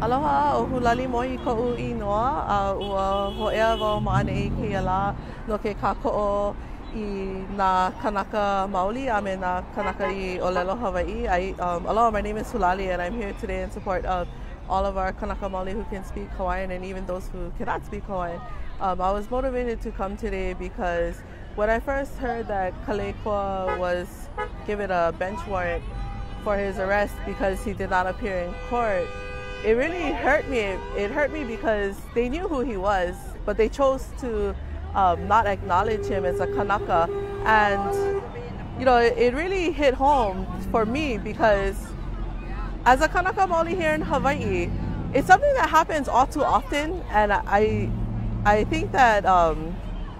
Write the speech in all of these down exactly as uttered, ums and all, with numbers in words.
Aloha, o hulali mo I ko'u inoa, a ua ho'ea wau ma'ane I keia la no ke kāko'o I nā kanaka maoli a me nā kanaka I Olelo Hawaii. I, um, aloha, my name is Hulali and I'm here today in support of all of our kanaka maoli who can speak Hawaiian and even those who cannot speak Hawaiian. Um, I was motivated to come today because when I first heard that Kalekua was given a bench warrant for his arrest because he did not appear in court, it really hurt me. It, it hurt me because they knew who he was, but they chose to um, not acknowledge him as a Kanaka. And, you know, it, it really hit home for me because as a Kanaka Maoli here in Hawaii, it's something that happens all too often. And I, I think that um,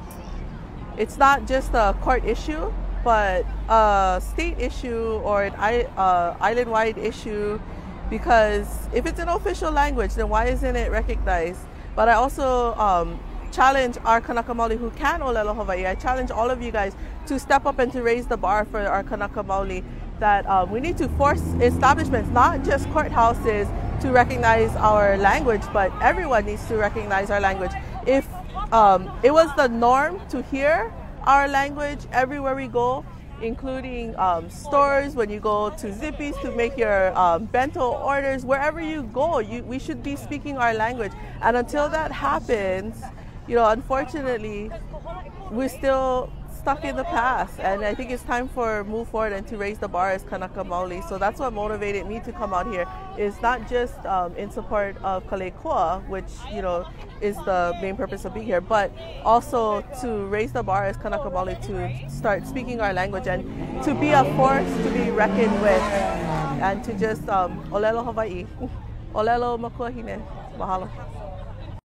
it's not just a court issue, but a state issue or an uh, island-wide issue. Because if it's an official language, then why isn't it recognized? But I also um, challenge our Kanaka Maoli who can Olelo Hawaii. I challenge all of you guys to step up and to raise the bar for our Kanaka Maoli. That um, we need to force establishments, not just courthouses, to recognize our language, but everyone needs to recognize our language. If um, it was the norm to hear our language everywhere we go, including um, stores, when you go to Zippy's to make your um, bento orders, wherever you go, you, we should be speaking our language. And until that happens, you know, unfortunately, we're still stuck in the past. And I think it's time for move forward and to raise the bar as Kanaka Maoli. So that's what motivated me to come out here, is not just um, in support of Kalekua, which, you know, is the main purpose of being here, but also to raise the bar as Kanaka Maoli to start speaking our language and to be a force to be reckoned with, and to just um, Olelo Hawaii. Olelo Makuahine. Mahalo.